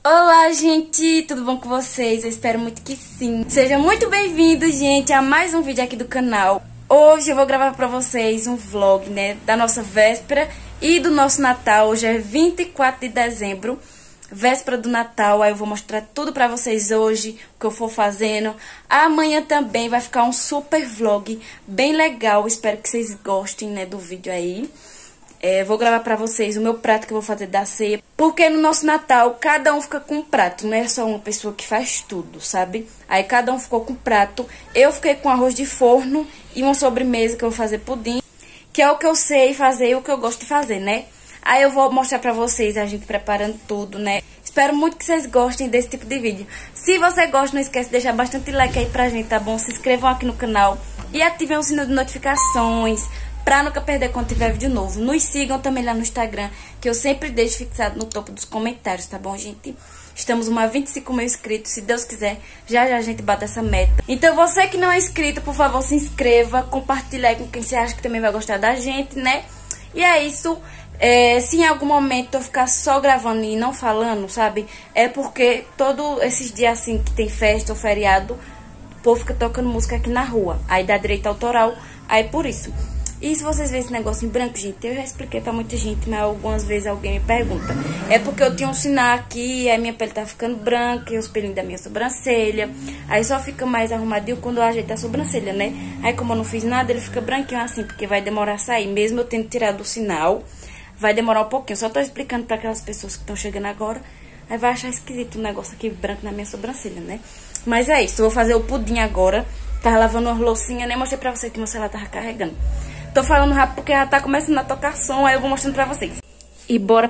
Olá, gente! Tudo bom com vocês? Eu espero muito que sim. Sejam muito bem-vindos, gente, a mais um vídeo aqui do canal. Hoje eu vou gravar pra vocês um vlog, né, da nossa véspera e do nosso Natal. Hoje é 24 de dezembro, véspera do Natal. Aí eu vou mostrar tudo pra vocês hoje, o que eu for fazendo. Amanhã também vai ficar um super vlog bem legal. Espero que vocês gostem, né, do vídeo aí. Vou gravar pra vocês o meu prato que eu vou fazer da ceia. Porque no nosso Natal, cada um fica com um prato. Não é só uma pessoa que faz tudo, sabe? Aí cada um ficou com um prato. Eu fiquei com arroz de forno e uma sobremesa que eu vou fazer pudim. Que é o que eu sei fazer e o que eu gosto de fazer, né? Aí eu vou mostrar pra vocês a gente preparando tudo, né? Espero muito que vocês gostem desse tipo de vídeo. Se você gosta, não esquece de deixar bastante like aí pra gente, tá bom? Se inscrevam aqui no canal e ativem o sino de notificações pra nunca perder quando tiver vídeo novo. Nos sigam também lá no Instagram, que eu sempre deixo fixado no topo dos comentários, tá bom, gente? Estamos uma 25 mil inscritos, se Deus quiser, já a gente bate essa meta. Então você que não é inscrito, por favor, se inscreva, compartilhe aí com quem você acha que também vai gostar da gente, né? E é isso. Se em algum momento eu ficar só gravando e não falando, sabe? É porque todos esses dias assim que tem festa ou feriado, o povo fica tocando música aqui na rua. Aí dá direito autoral, aí por isso. E se vocês verem esse negócio em branco, gente, eu já expliquei pra muita gente, mas algumas vezes alguém me pergunta. É porque eu tinha um sinal aqui, a minha pele tá ficando branca, e os pelinhos da minha sobrancelha. Aí só fica mais arrumadinho quando eu ajeito a sobrancelha, né? Aí como eu não fiz nada, ele fica branquinho assim, porque vai demorar a sair. Mesmo eu tendo tirado o sinal, vai demorar um pouquinho. Só tô explicando pra aquelas pessoas que estão chegando agora. Aí vai achar esquisito um negócio aqui branco na minha sobrancelha, né? Mas é isso, eu vou fazer o pudim agora. Tava lavando umas loucinhas, nem mostrei pra você que meu celular tava carregando. Tô falando rápido porque já tá começando a tocar som, aí eu vou mostrando pra vocês. E bora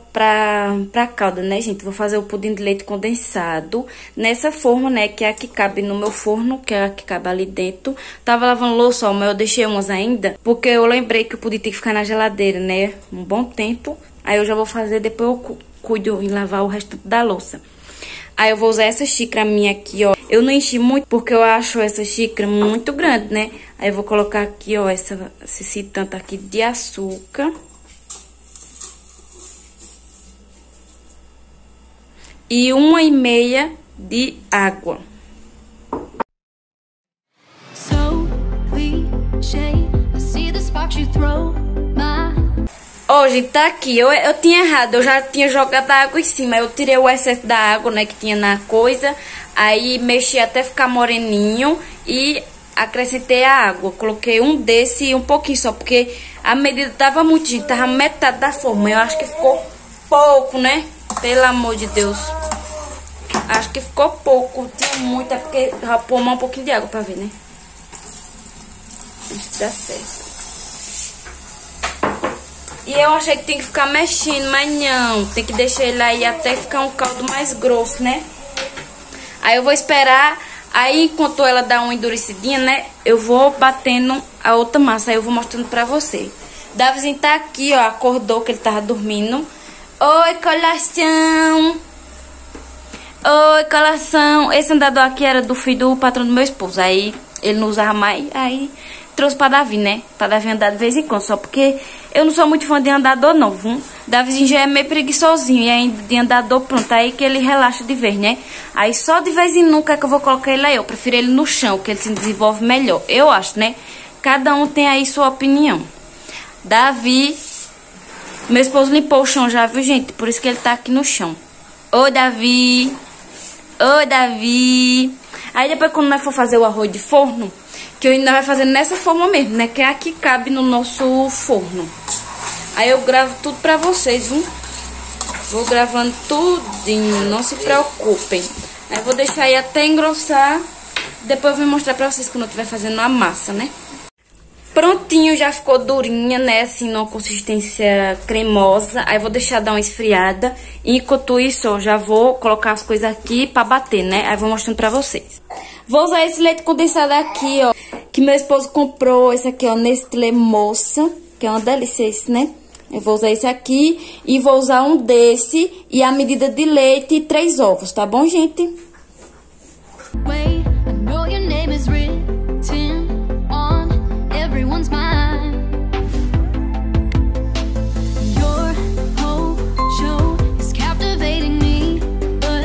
pra calda, né, gente? Vou fazer o pudim de leite condensado nessa forma, né, que é a que cabe no meu forno, que é a que cabe ali dentro. Tava lavando louça, mas eu deixei umas ainda, porque eu lembrei que o pudim tem que ficar na geladeira, né, um bom tempo. Aí eu já vou fazer, depois eu cuido em lavar o resto da louça. Aí eu vou usar essa xícara minha aqui, ó. Eu não enchi muito porque eu acho essa xícara muito grande, né? Aí eu vou colocar aqui, ó, esse tanto aqui de açúcar. E 1,5 de água. Ó, gente, tá aqui. Eu tinha errado, eu já tinha jogado a água em cima. Eu tirei o excesso da água, né, que tinha na coisa. Aí mexi até ficar moreninho e acrescentei a água. Coloquei um desse e um pouquinho só, porque a medida tava muito, gente. Tava metade da forma. Eu acho que ficou pouco, né? Pelo amor de Deus. Acho que ficou pouco. Tinha muito, é porque já pôr um pouquinho de água pra ver, né? Isso dá certo. E eu achei que tem que ficar mexendo, mas não. Tem que deixar ele aí até ficar um caldo mais grosso, né? Aí eu vou esperar. Aí enquanto ela dá uma endurecidinha, né? Eu vou batendo a outra massa. Aí eu vou mostrando pra você. Davizinho tá aqui, ó. Acordou que ele tava dormindo. Oi, colação. Oi, colação. Esse andador aqui era do filho do patrão do meu esposo. Aí ele não usava mais. Aí trouxe pra Davi, né? Pra Davi andar de vez em quando. Só porque eu não sou muito fã de andador, não, viu? Davizinho já é meio preguiçosinho. E ainda de andador, pronto. Aí que ele relaxa de vez, né? Aí só de vez em nunca é que eu vou colocar ele aí. Eu prefiro ele no chão, que ele se desenvolve melhor. Eu acho, né? Cada um tem aí sua opinião. Davi. Meu esposo limpou o chão já, viu, gente? Por isso que ele tá aqui no chão. Oi, Davi. Oi, Davi. Aí depois quando nós for fazer o arroz de forno, que eu ainda vai fazendo nessa forma mesmo, né? Que é a que cabe no nosso forno. Aí eu gravo tudo pra vocês, viu? Vou gravando tudinho, não se preocupem. Aí eu vou deixar aí até engrossar. Depois eu vou mostrar pra vocês quando eu estiver fazendo a massa, né? Prontinho, já ficou durinha, né? Assim, numa consistência cremosa. Aí eu vou deixar dar uma esfriada. E enquanto isso, eu já vou colocar as coisas aqui pra bater, né? Aí eu vou mostrando pra vocês. Vou usar esse leite condensado aqui, ó. Que meu esposo comprou. Esse aqui, ó, Nestlé Moça. Que é uma delícia esse, né? Eu vou usar esse aqui. E vou usar um desse. E a medida de leite e 3 ovos, tá bom, gente? Wait, I know your name is written on everyone's mind. Your whole show is captivating me, but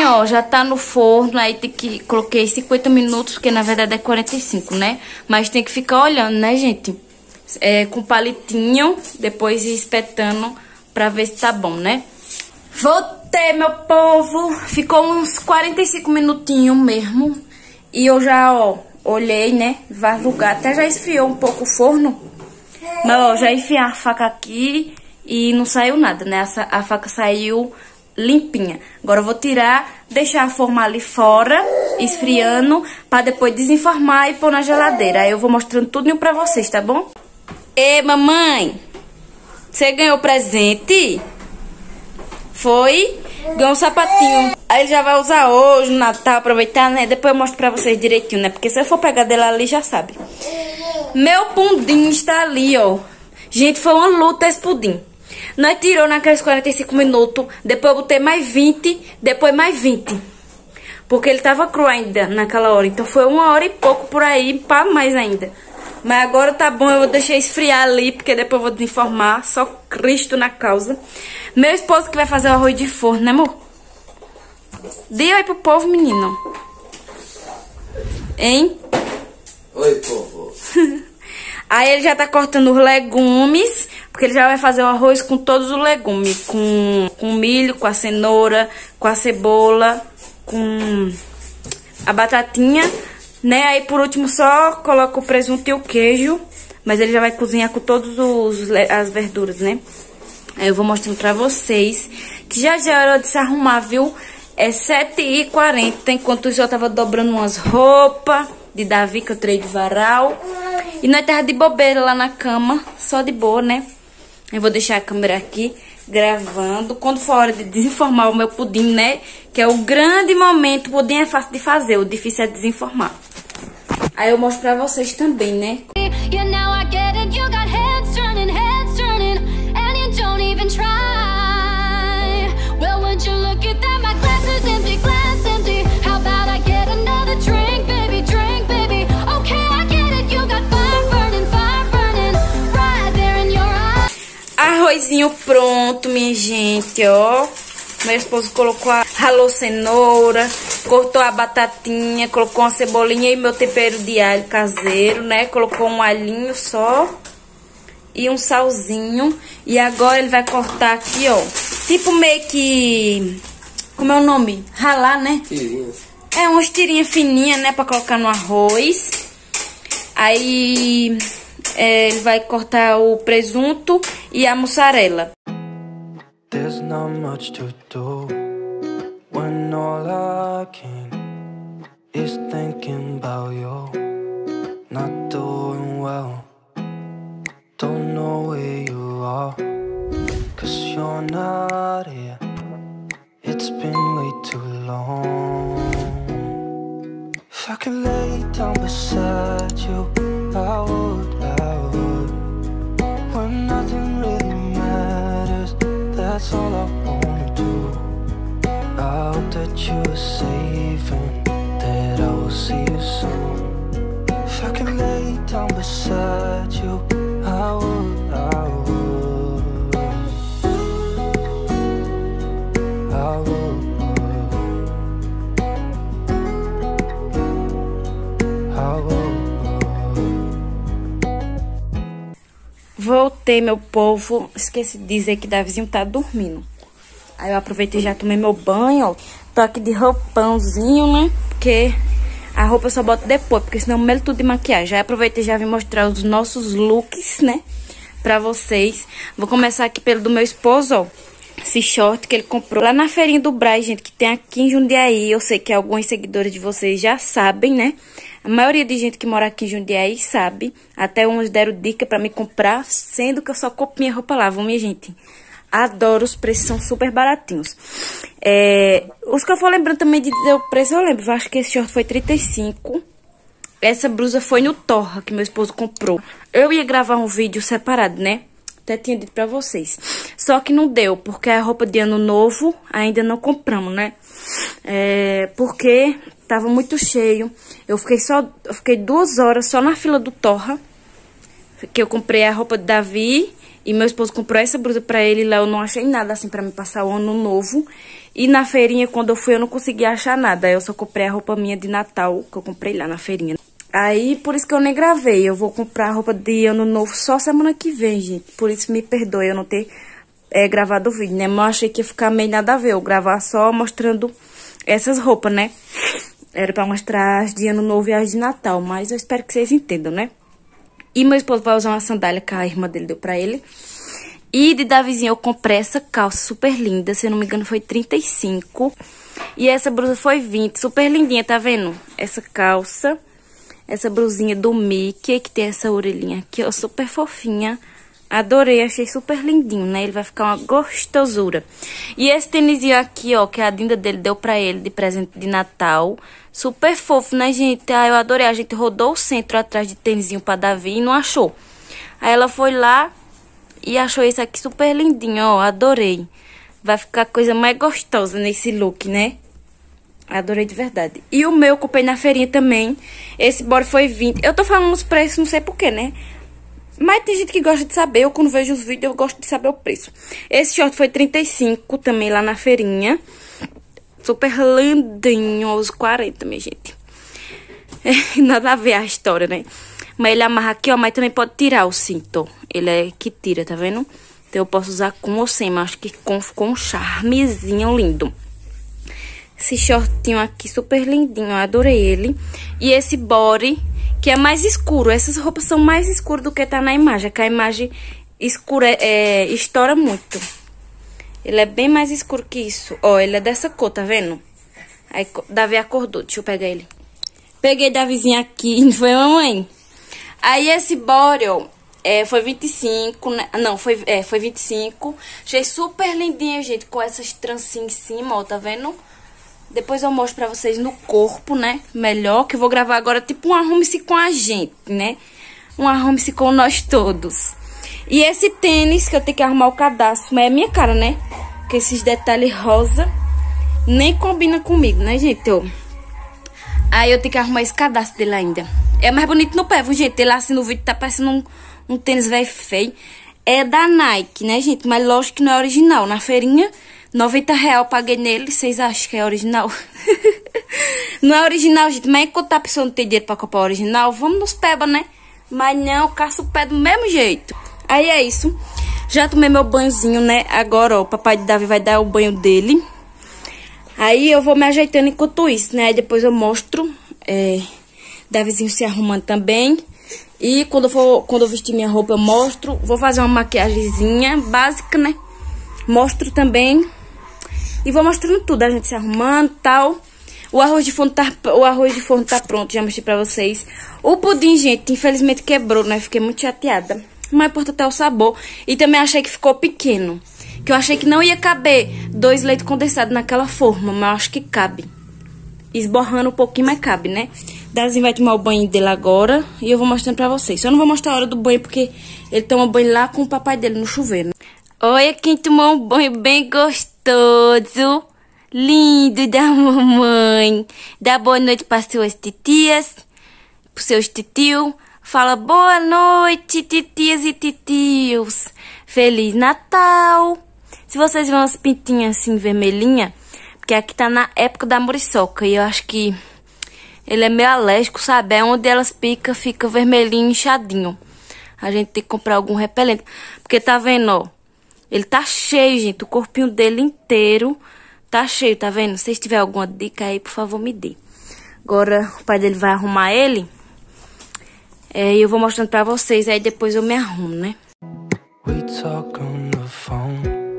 bem, ó, já tá no forno. Aí tem que... Coloquei 50 minutos, porque na verdade é 45, né? Mas tem que ficar olhando, né, gente? Com palitinho, depois ir espetando pra ver se tá bom, né? Voltei, meu povo. Ficou uns 45 minutinhos mesmo. E eu já, ó, olhei, né? Vai lugar. Até já esfriou um pouco o forno. Mas, ó, já enfiei a faca aqui e não saiu nada, né? A faca saiu limpinha. Agora eu vou tirar, deixar a forma ali fora, esfriando, pra depois desenformar e pôr na geladeira. Aí eu vou mostrando tudo pra vocês, tá bom? Ei, mamãe, você ganhou presente? Foi? Ganhou um sapatinho. Aí ele já vai usar hoje, no Natal, aproveitar, né? Depois eu mostro pra vocês direitinho, né? Porque se eu for pegar dele ali, já sabe. Meu pudim está ali, ó. Gente, foi uma luta esse pudim. Nós tirou naqueles 45 minutos, depois eu botei mais 20, depois mais 20. Porque ele tava cru ainda naquela hora. Então foi 1 hora e pouco por aí, para mais ainda. Mas agora tá bom, eu vou deixar esfriar ali, porque depois eu vou desenformar. Só Cristo na causa. Meu esposo que vai fazer o arroz de forno, né, amor? Dê aí pro povo, menino. Hein? Oi, povo. Aí ele já tá cortando os legumes, porque ele já vai fazer o arroz com todos os legumes. Com milho, com a cenoura, com a cebola, com a batatinha, né? Aí por último só coloca o presunto e o queijo. Mas ele já vai cozinhar com todas as verduras, né? Aí eu vou mostrando pra vocês que já é hora de se arrumar, viu? É 7h40, enquanto isso eu tava dobrando umas roupas de Davi que eu tirei de varal. E nós tava de bobeira lá na cama, só de boa, né? Eu vou deixar a câmera aqui gravando. Quando for a hora de desenformar o meu pudim, né? Que é o grande momento. O pudim é fácil de fazer, o difícil é desenformar. Aí eu mostro pra vocês também, né? Arrozinho pronto, minha gente, ó. Meu esposo ralou cenoura, cortou a batatinha, colocou uma cebolinha e meu tempero de alho caseiro, né? Colocou um alhinho só e um salzinho. E agora ele vai cortar aqui, ó. Tipo meio que... Como é o nome? Ralar, né? Tirinhas. É, umas tirinhas fininhas, né? Pra colocar no arroz. Aí... ele vai cortar o presunto e a mussarela. There's not much to do when all I can is thinking about you. Not doing well, don't know where you are, 'cause you're not here. It's been way too long. If I could lay down beside you, I would. When nothing really matters, that's all I wanna do. I hope that you are safe and that I will see you soon. If I could lay down beside you, I would, I would, I would, I would. Voltei, meu povo. Esqueci de dizer que Davizinho tá dormindo. Aí eu aproveitei e já tomei meu banho, ó. Tô aqui de roupãozinho, né? Porque a roupa eu só boto depois, porque senão eu melo tudo de maquiagem. Aí aproveitei e já vim mostrar os nossos looks, né? Pra vocês. Vou começar aqui pelo do meu esposo, ó. Esse short que ele comprou lá na feirinha do Braz, gente, que tem aqui em Jundiaí. Eu sei que alguns seguidores de vocês já sabem, né? A maioria de gente que mora aqui em Jundiaí sabe. Até uns deram dica pra me comprar, sendo que eu só compro minha roupa lá, viu, minha gente? Adoro, os preços são super baratinhos. Os que eu for lembrando também de dizer o preço, eu lembro. Eu acho que esse short foi 35. Essa blusa foi no Torra, que meu esposo comprou. Eu ia gravar um vídeo separado, né? Até tinha dito pra vocês. Só que não deu, porque a roupa de ano novo ainda não compramos, né? Porque tava muito cheio. Eu fiquei 2 horas só na fila do Torra. Que eu comprei a roupa de Davi. E meu esposo comprou essa blusa pra ele lá. Eu não achei nada assim pra me passar o ano novo. E na feirinha, quando eu fui, eu não consegui achar nada. Eu só comprei a roupa minha de Natal, que eu comprei lá na feirinha. Aí, por isso que eu nem gravei. Eu vou comprar a roupa de Ano Novo só semana que vem, gente. Por isso me perdoe eu não ter gravado o vídeo, né? Mas eu achei que ia ficar meio nada a ver eu gravar só mostrando essas roupas, né? Era pra mostrar as de Ano Novo e as de Natal, mas eu espero que vocês entendam, né? E meu esposo vai usar uma sandália que a irmã dele deu pra ele. E de Davizinho eu comprei essa calça super linda, se eu não me engano foi 35. E essa blusa foi 20, super lindinha, tá vendo? Essa calça, essa blusinha do Mickey, que tem essa orelhinha aqui, ó, super fofinha. Adorei, achei super lindinho, né? Ele vai ficar uma gostosura. E esse tênisinho aqui, ó, que a Dinda dele deu pra ele de presente de Natal. Super fofo, né, gente? Ah, eu adorei. A gente rodou o centro atrás de tênisinho pra Davi e não achou. Aí ela foi lá e achou esse aqui super lindinho, ó. Adorei. Vai ficar a coisa mais gostosa nesse look, né? Adorei de verdade. E o meu eu comprei na feirinha também. Esse body foi 20. Eu tô falando os preços, não sei porquê, né? Mas tem gente que gosta de saber. Eu, quando vejo os vídeos, eu gosto de saber o preço. Esse short foi 35 também lá na feirinha. Super lindinho, os 40, minha gente. Nada a ver a história, né? Mas ele amarra aqui, ó. Mas também pode tirar o cinto. Ele é que tira, tá vendo? Então eu posso usar com ou sem. Mas acho que ficou um charmezinho lindo. Esse shortinho aqui, super lindinho. Eu adorei ele. E esse body, que é mais escuro. Essas roupas são mais escuras do que tá na imagem. Que a imagem escura estoura muito. Ele é bem mais escuro que isso. Ó, ele é dessa cor, tá vendo? Aí Davi acordou. Deixa eu pegar ele. Peguei Davizinho aqui. Não foi, mamãe? Aí esse body, ó, foi 25, né? Não, foi 25. Achei super lindinho, gente, com essas trancinhas em cima, ó, tá vendo? Depois eu mostro pra vocês no corpo, né? Melhor, que eu vou gravar agora tipo um arrume-se com a gente, né? Um arrume-se com nós todos. E esse tênis, que eu tenho que arrumar o cadastro, mas é minha cara, né? Porque esses detalhes rosa nem combina comigo, né, gente? Aí eu tenho que arrumar esse cadastro dele ainda. É mais bonito no pé, viu, gente? Ele assim no vídeo tá parecendo um tênis velho feio. É da Nike, né, gente? Mas lógico que não é original. Na feirinha, R$90 paguei nele. Vocês acham que é original? Não é original, gente. Mas enquanto a pessoa não tem dinheiro pra comprar original, vamos nos peba, né? Mas não, caça o pé do mesmo jeito. Aí é isso. Já tomei meu banhozinho, né? Agora, ó, o papai de Davi vai dar o banho dele. Aí eu vou me ajeitando enquanto isso, né? Aí depois eu mostro Davizinho se arrumando também. E quando eu vestir minha roupa eu mostro. Vou fazer uma maquiagemzinha básica, né? Mostro também. E vou mostrando tudo, a gente se arrumando e tal. O arroz de forno tá pronto, já mostrei pra vocês. O pudim, gente, infelizmente quebrou, né? Fiquei muito chateada. Mas importa até o sabor. E também achei que ficou pequeno. Que eu achei que não ia caber 2 leites condensados naquela forma. Mas eu acho que cabe. Esborrando um pouquinho, mas cabe, né? Davizinho vai tomar o banho dele agora. E eu vou mostrando pra vocês. Só não vou mostrar a hora do banho, porque ele toma banho lá com o papai dele no chuveiro. Olha quem tomou um banho bem gostoso. Lindo da mamãe. Dá boa noite para suas titias. Para seus titios. Fala boa noite, titias e titios. Feliz Natal. Se vocês verem umas pintinhas assim vermelhinhas, porque aqui tá na época da muriçoca. E eu acho que ele é meio alérgico, sabe? É onde elas picam, fica vermelhinho, inchadinho. A gente tem que comprar algum repelente. Porque tá vendo, ó. Ele tá cheio, gente. O corpinho dele inteiro tá cheio, tá vendo? Se tiver alguma dica aí, por favor, me dê. Agora, o pai dele vai arrumar ele. E eu vou mostrando pra vocês, aí depois eu me arrumo, né? We talk on the phone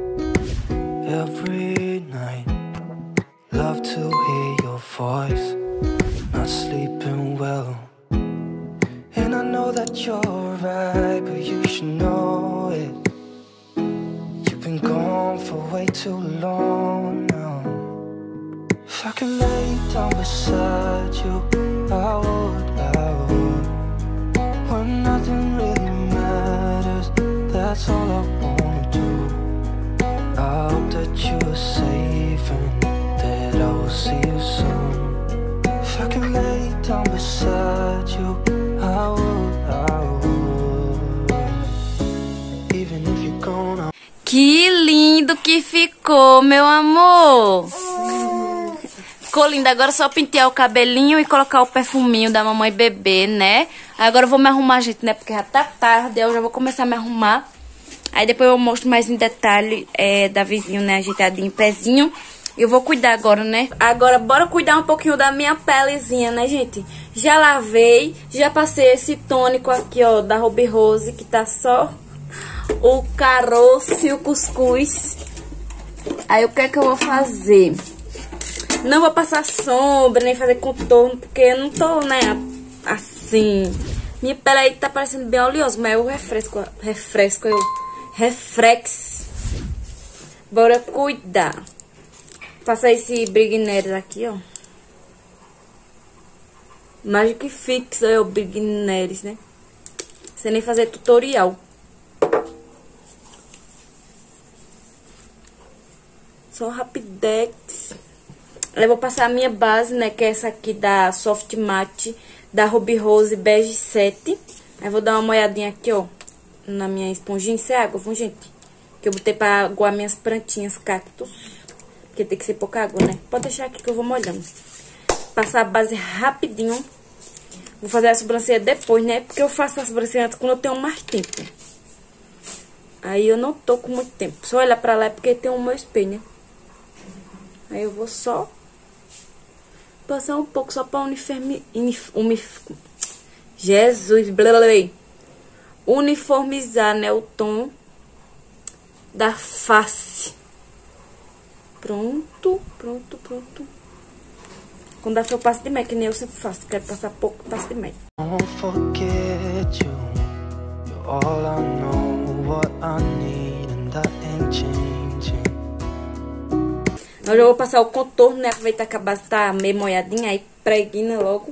every night. Love to hear your voice. Not sleeping well. And I know that you're right, but you should know it. You've been gone for way too long now. If I could lay down beside you, I would. When nothing really matters, that's all I wanna do. I hope that you are safe and that I will see you soon. If I can lay down beside you, I would. Even if you're gone, Que lindo que ficou, meu amor. Ficou lindo. Agora é só pentear o cabelinho e colocar o perfuminho da mamãe bebê, né? Agora eu vou me arrumar, gente, né? Porque já tá tarde, eu já vou começar a me arrumar. Aí depois eu mostro mais em detalhe Davizinho, né? Ajeitadinho, pezinho. Eu vou cuidar agora, né? Agora, bora cuidar um pouquinho da minha pelezinha, né, gente? Já lavei, já passei esse tônico aqui, ó, da Ruby Rose, que tá só o caroço e o cuscuz. Aí, o que é que eu vou fazer? Não vou passar sombra, nem fazer contorno, porque eu não tô, né, assim... Minha pele aí tá parecendo bem oleosa, mas eu refrex. Bora cuidar. Passar esse Brigneres aqui, ó. Magic Fix, é o Brigneres, né? Sem nem fazer tutorial. Só Rapidex. Eu vou passar a minha base, né? Que é essa aqui da Soft Matte, da Ruby Rose Bege 7. Aí vou dar uma molhadinha aqui, ó, na minha esponjinha. Isso é água, viu, gente? Que eu botei pra aguar minhas plantinhas, cactos. Porque tem que ser pouca água, né? Pode deixar aqui que eu vou molhando. Passar a base rapidinho. Vou fazer a sobrancelha depois, né? Porque eu faço a sobrancelha quando eu tenho mais tempo. Aí eu não tô com muito tempo. Só olhar pra lá é porque tem o meu espelho, né? Aí eu vou só passar um pouco só pra uniformizar, né? O tom da face. Pronto, pronto, pronto. Quando dá eu passo de MAC, que nem eu sempre faço. Quero passar pouco, passo de MAC. Don't forget you. You're all I know, what I need, and that ain't changing. Agora eu vou passar o contorno, né? Aproveitar que a base tá meio molhadinha, aí pregna logo.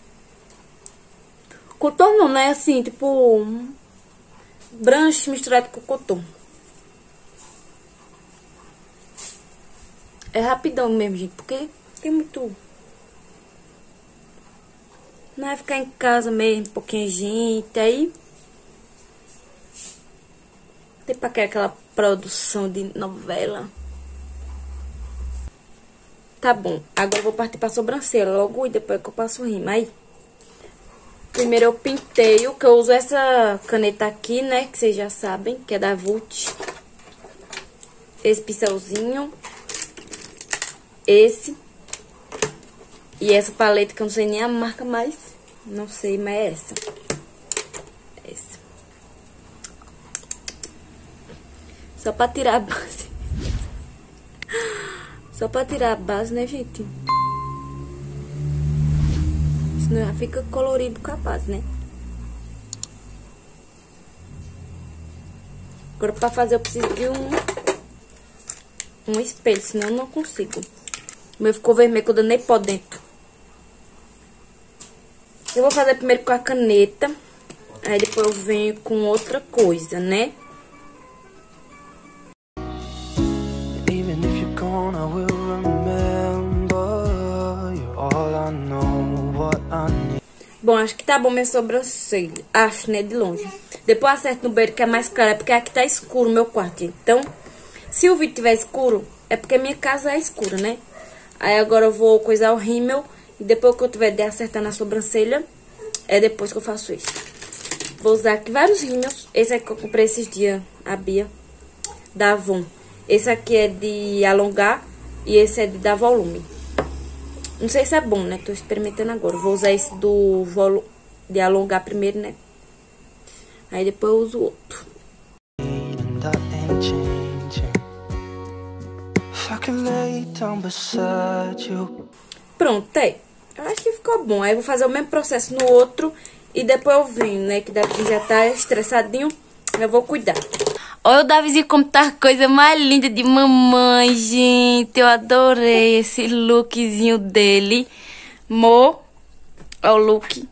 Contorno não, né? Assim, tipo... branche misturado com contorno. É rapidão mesmo, gente, porque tem muito... Não é ficar em casa mesmo, pouquinho gente, aí... Tem pra aquela produção de novela. Tá bom, agora eu vou partir pra sobrancelha logo e depois que eu passo o rímel. Aí, primeiro eu penteio, que eu uso essa caneta aqui, né, que vocês já sabem, que é da Vult. Esse pincelzinho. Esse. E essa paleta que eu não sei nem a marca mais. Não sei, mas é essa. Essa. Só pra tirar a base. Só pra tirar a base, né, gente? Senão já fica colorido com a base, né? Agora pra fazer eu preciso de um espelho, senão eu não consigo. O meu ficou vermelho que eu danei pó dentro. Eu vou fazer primeiro com a caneta. Aí depois eu venho com outra coisa, né? Even if you're gone, I will remember. You're all I know, what I need. Bom, acho que tá bom minha sobrancelha. Acho, né? De longe. Depois acerto no banheiro que é mais claro. É porque aqui tá escuro o meu quarto. Então, se o vídeo tiver escuro, é porque minha casa é escura, né? Aí agora eu vou coisar o rímel. E depois que eu tiver de acertar na sobrancelha, é depois que eu faço isso. Vou usar aqui vários rímels. Esse aqui que eu comprei esses dias, a Bia, da Avon. Esse aqui é de alongar e esse é de dar volume. Não sei se é bom, né? Tô experimentando agora. Vou usar esse de alongar primeiro, né? Aí depois eu uso o outro. And that ain't changing. If I could lay down beside you. Pronto, aí. Eu acho que ficou bom. Aí eu vou fazer o mesmo processo no outro e depois eu venho, né? Que Davi já tá estressadinho. Eu vou cuidar. Olha o Davizinho como tá a coisa mais linda de mamãe, gente. Eu adorei esse lookzinho dele. Olha o look.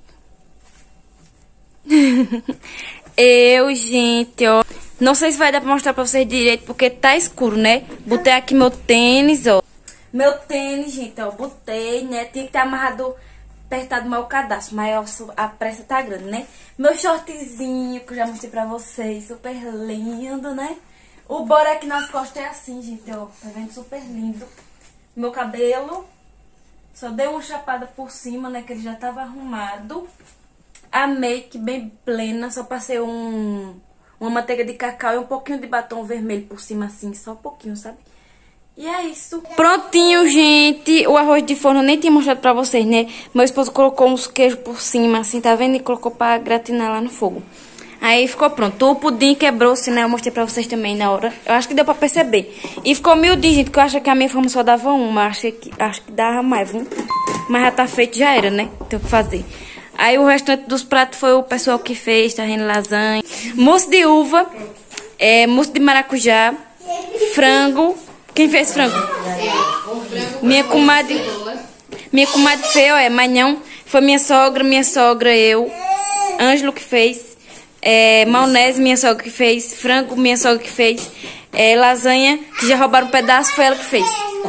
Gente, ó. Não sei se vai dar pra mostrar pra vocês direito, porque tá escuro, né? Botei aqui meu tênis, ó. Meu tênis, gente, ó. Botei, né? Tinha que ter amarrado, apertado mal o cadastro, mas ó, a pressa tá grande, né? Meu shortzinho, que eu já mostrei pra vocês. Super lindo, né? O bora aqui nas costas é assim, gente, ó. Tá vendo? Super lindo. Meu cabelo, só dei uma chapada por cima, né, que ele já tava arrumado. A make bem plena, só passei uma manteiga de cacau e um pouquinho de batom vermelho por cima, assim, só um pouquinho, sabe? E é isso. Prontinho, gente. O arroz de forno eu nem tinha mostrado pra vocês, né? Meu esposo colocou uns queijos por cima, assim, tá vendo? E colocou pra gratinar lá no fogo. Aí ficou pronto. O pudim quebrou-se, né? Eu mostrei pra vocês também na hora. Eu acho que deu pra perceber. E ficou miudinho, gente, que eu achei que a minha forma só dava uma. Acho que dava mais, viu? Mas já tá feito, já era, né? Tem o que fazer. Aí o restante dos pratos foi o pessoal que fez, tá vendo? Lasanha, mousse de uva, mousse de maracujá, frango. Quem fez frango? Minha comadre fez, mas não. Foi minha sogra, eu. Ângelo que fez. Maionese, minha sogra que fez. Frango, minha sogra que fez. Lasanha, que já roubaram um pedaço, foi ela que fez.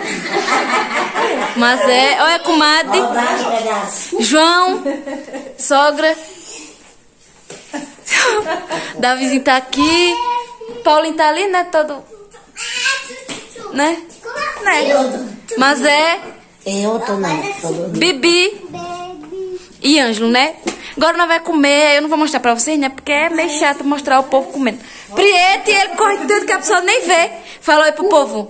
Mas olha, comadre. João, sogra. Davizinho tá aqui. Paulinho tá ali, né? Todo. Né? Mas Eu tô não. Bibi e Ângelo, né? Agora nós vamos comer. Eu não vou mostrar pra vocês, né? Porque é meio chato mostrar o povo comendo. Priete, ele corre tudo que a pessoa nem vê. Falou aí pro povo.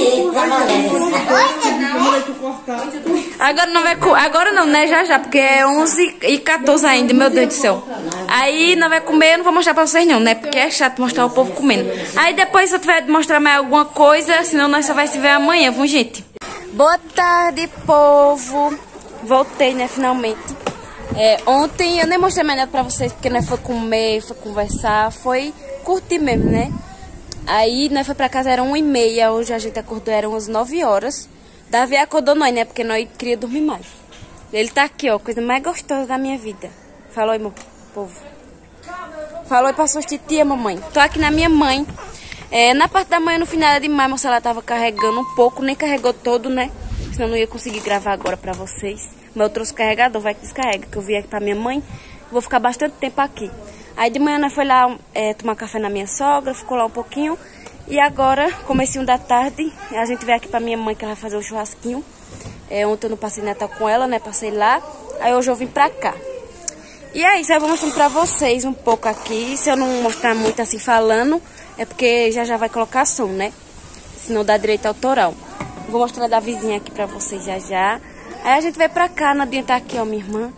Agora não, né? Já, porque é 11h14 ainda, meu Deus do céu. Aí nós vamos comer, eu não vou mostrar pra vocês não, né? Porque é chato mostrar o povo comendo. Aí depois, se eu tiver de mostrar mais alguma coisa, senão nós só vai se ver amanhã, viu, gente? Boa tarde, povo. Voltei, né, finalmente. Ontem eu nem mostrei mais nada pra vocês, porque nós foi comer, foi conversar, foi curtir mesmo, né? Aí nós foi pra casa, era 1h30, hoje a gente acordou, eram umas 9 horas. Davi acordou nós, né, porque nós queria dormir mais. Ele tá aqui, ó, coisa mais gostosa da minha vida. Falou aí, meu povo. Falou aí pra sua titia, mamãe. Tô aqui na minha mãe. Na parte da manhã, no final era demais, moça, ela tava carregando um pouco, nem carregou todo, né? Senão eu não ia conseguir gravar agora pra vocês. Mas eu trouxe o carregador, vai que descarrega, que eu vim aqui pra minha mãe. Vou ficar bastante tempo aqui. Aí de manhã nós foi lá tomar café na minha sogra, ficou lá um pouquinho. E agora, comecinho da tarde, a gente veio aqui pra minha mãe, que ela vai fazer o churrasquinho. Ontem eu não passei Natal com ela, né? Passei lá. Aí hoje eu vim pra cá. E é isso, eu vou mostrando pra vocês um pouco aqui. Se eu não mostrar muito assim falando, é porque já vai colocar som, né? Senão dá direito autoral. Vou mostrar da vizinha aqui pra vocês já. Aí a gente vai pra cá, Nadinha tá aqui, ó, minha irmã.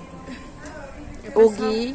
O Gui.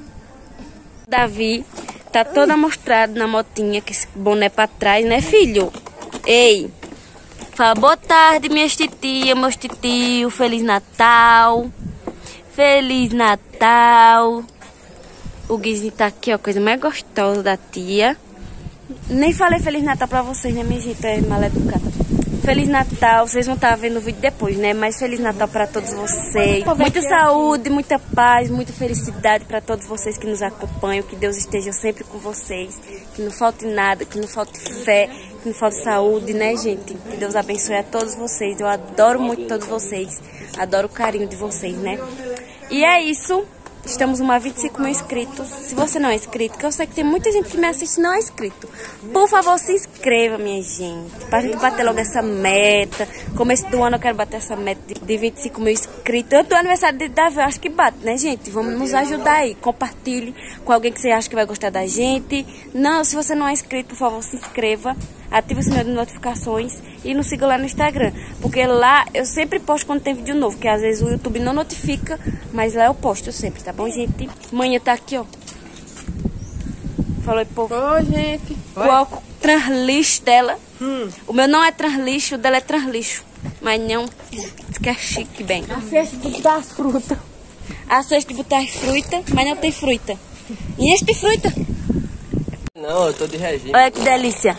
Davi. Tá todo amostrado na motinha, com esse boné pra trás, né, filho? Ei. Fala, boa tarde, minhas titias, meus titios. Feliz Natal. Feliz Natal. O Guizinho tá aqui, ó, coisa mais gostosa da tia. Nem falei Feliz Natal pra vocês, né, minha gente? É mal educada. Feliz Natal, vocês vão estar vendo o vídeo depois, né? Mas Feliz Natal para todos vocês. Muita saúde, muita paz, muita felicidade para todos vocês que nos acompanham. Que Deus esteja sempre com vocês. Que não falte nada, que não falte fé, que não falte saúde, né, gente? Que Deus abençoe a todos vocês. Eu adoro muito todos vocês. Adoro o carinho de vocês, né? E é isso. Estamos uma 25 mil inscritos. Se você não é inscrito, que eu sei que tem muita gente que me assiste e não é inscrito, por favor, se inscreva, minha gente, pra gente bater logo essa meta. Começo do ano eu quero bater essa meta de 25 mil inscritos. Eu tô aniversário de Davi, eu acho que bate, né, gente? Vamos nos ajudar aí. Compartilhe com alguém que você acha que vai gostar da gente. Não, se você não é inscrito, por favor, se inscreva. Ative o sininho de notificações e nos siga lá no Instagram. Porque lá eu sempre posto quando tem vídeo novo. Que às vezes o YouTube não notifica, mas lá eu posto sempre, tá bom, gente? Manhã tá aqui, ó. Falou aí, povo. Oi, gente. Qual translixo dela? O meu não é translixo, o dela é translixo. Mas não, diz que é chique, bem. A cesta de botar as frutas. A cesta de botar fruta, mas não tem fruta. E este tem fruta? Não, eu tô de regime. Olha que delícia.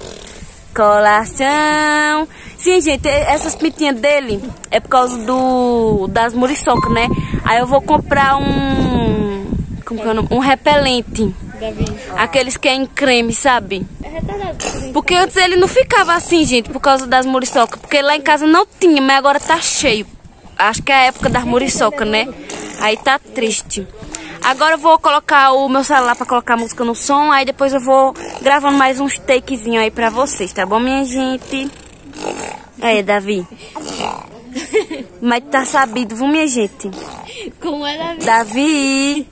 Colação. Sim, gente, essas pitinhas dele é por causa das muriçocas, né? Aí eu vou comprar como que é o nome? Um repelente. Aqueles que é em creme, sabe? Porque antes ele não ficava assim, gente, por causa das muriçocas. Porque lá em casa não tinha, mas agora tá cheio. Acho que é a época das muriçocas, né? Aí tá triste. Agora eu vou colocar o meu celular pra colocar a música no som. Aí depois eu vou gravando mais uns takezinhos aí pra vocês, tá bom, minha gente? Aí, Davi. Mas tá sabido, viu, minha gente? Como é, Davi? Davi!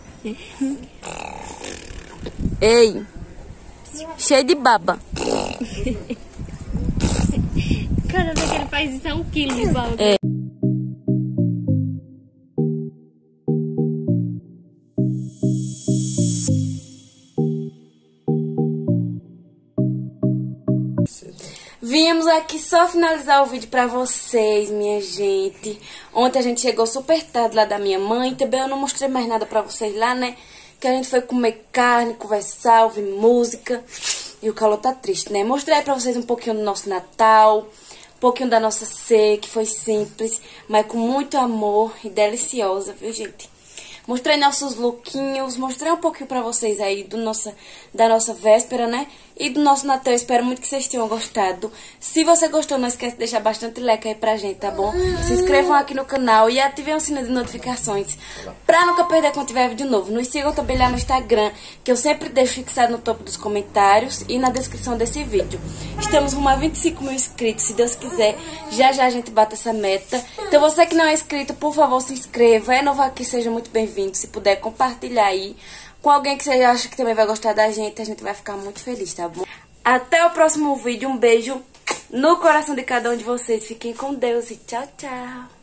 Ei! Cheio de baba. Cada vez que ele faz isso é 1 quilo de baba. É. Viemos aqui só finalizar o vídeo pra vocês, minha gente. Ontem a gente chegou super tarde lá da minha mãe. Também eu não mostrei mais nada pra vocês lá, né? Que a gente foi comer carne, conversar, ouvir música. E o calor tá triste, né? Mostrei pra vocês um pouquinho do nosso Natal, um pouquinho da nossa ceia, que foi simples, mas com muito amor e deliciosa, viu, gente? Mostrei nossos lookinhos, mostrei um pouquinho pra vocês aí da nossa véspera, né? E do nosso Natal. Espero muito que vocês tenham gostado. Se você gostou, não esquece de deixar bastante like aí pra gente, tá bom? Se inscrevam aqui no canal e ativem o sino de notificações pra nunca perder quando tiver vídeo novo. Nos sigam também lá no Instagram, que eu sempre deixo fixado no topo dos comentários e na descrição desse vídeo. Estamos rumo a 25 mil inscritos, se Deus quiser. Já já a gente bate essa meta. Então você que não é inscrito, por favor, se inscreva. É novo aqui, seja muito bem-vindo. Se puder compartilhar aí com alguém que você acha que também vai gostar da gente, a gente vai ficar muito feliz, tá bom? Até o próximo vídeo. Um beijo no coração de cada um de vocês. Fiquem com Deus e tchau, tchau.